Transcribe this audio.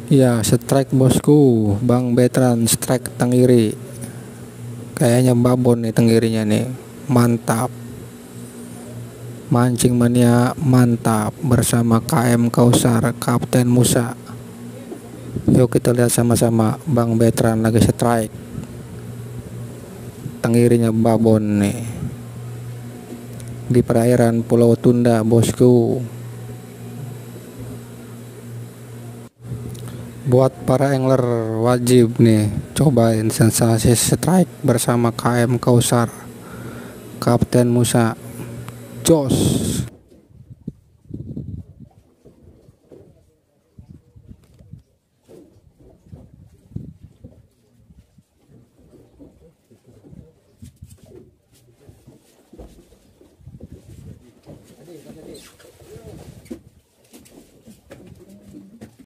Ya, strike bosku, Bang Betran strike tenggiri. Kayaknya babon nih tenggirinya nih. Mantap. Mancing mania mantap bersama KM Kausar Kapten Musa. Yuk kita lihat sama-sama Bang Betran lagi strike. Tenggirinya babon nih. Di perairan Pulau Tunda, bosku. Buat para angler wajib nih cobain sensasi strike bersama KM Kausar Kapten Musa. Jos.